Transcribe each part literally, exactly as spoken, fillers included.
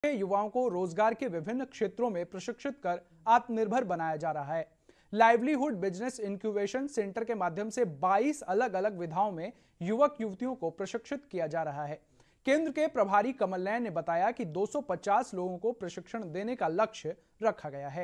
युवाओं को रोजगार के विभिन्न क्षेत्रों में प्रशिक्षित कर आत्मनिर्भर बनाया जा रहा है। लाइवलीहुड बिजनेस इंक्यूबेशन सेंटर के माध्यम से बाईस अलग अलग विधाओं में युवक युवतियों को प्रशिक्षित किया जा रहा है। केंद्र के प्रभारी कमल नयन ने बताया कि दो सौ पचास लोगों को प्रशिक्षण देने का लक्ष्य रखा गया है।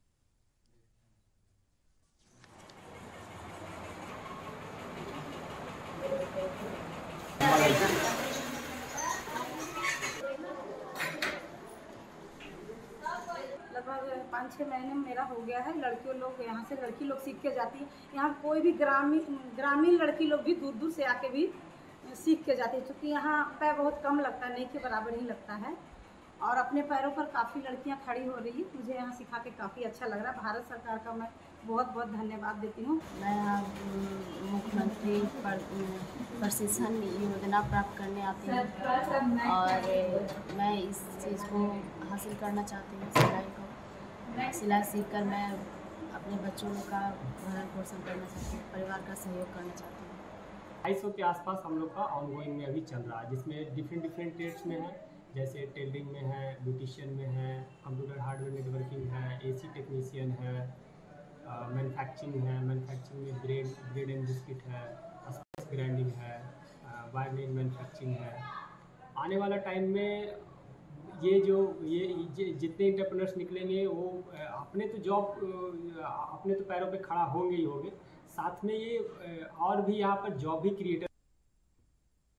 लगभग पाँच छः महीने में मेरा हो गया है। लड़कियों लोग यहाँ से लड़की लोग सीख के जाती है। यहाँ कोई भी ग्रामीण ग्रामीण लड़की लोग भी दूर दूर से आके भी सीख के जाती है, क्योंकि यहाँ पैर बहुत कम लगता है, नहीं के बराबर ही लगता है और अपने पैरों पर काफ़ी लड़कियाँ खड़ी हो रही है। मुझे यहाँ सिखा के काफ़ी अच्छा लग रहा है। भारत सरकार का मैं बहुत बहुत धन्यवाद देती हूँ। मैं यहाँ मुख्यमंत्री प्रशिक्षण योजना प्राप्त करने आती हूँ और मैं इस चीज़ को हासिल करना चाहती हूँ। सिलाई को सिलाई सीख कर मैं अपने बच्चों का भरण पोषण करना चाहती हूँ, परिवार का सहयोग करना चाहती हूँ। ढाई सौ के आसपास हम लोग का ऑनगोइंग में अभी चल रहा है, जिसमें डिफरेंट डिफरेंट ट्रेड्स में है, जैसे टेलरिंग में है, ब्यूटिशियन में है, कंप्यूटर हार्डवेयर नेटवर्किंग है, एसी टेक्नीशियन है, मैन्युफैक्चरिंग है, मैन्युफैक्चरिंग में ब्रेड ब्रेड एंड बिस्किट है, स्पाइस ग्राइंडिंग है, वायरलेस मैन्युफैक्चरिंग है। आने वाला टाइम में ये जो ये जितने एंटरप्रेन्योर्स निकलेंगे वो अपने तो जॉब अपने तो पैरों पे खड़ा होंगे ही होंगे, साथ में ये और भी यहाँ पर जॉब भी क्रिएट